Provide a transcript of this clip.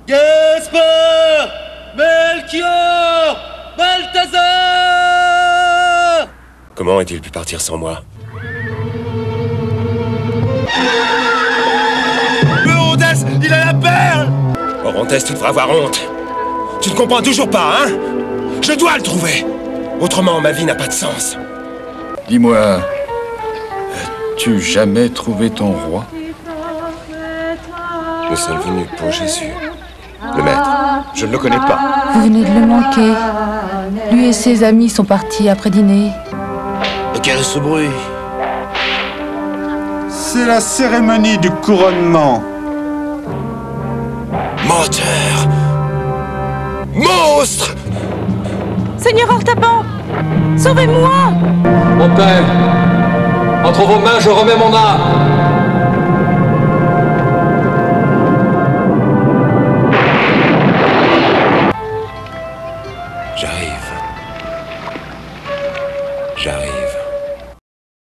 Gaspard! Melchior! Balthazar! Comment a-t-il pu partir sans moi? Orontes, il a la perle! Orontes, tu devrais avoir honte. Tu ne comprends toujours pas, hein? Je dois le trouver. Autrement, ma vie n'a pas de sens. Dis-moi, as-tu jamais trouvé ton roi? Nous sommes venus pour Jésus. Le maître, je ne le connais pas. Vous venez de le manquer. Lui et ses amis sont partis après dîner. Mais quel est ce bruit? C'est la cérémonie du couronnement. Menteur! Monstre! Seigneur Artaban, sauvez-moi! Mon père, entre vos mains, je remets mon âme.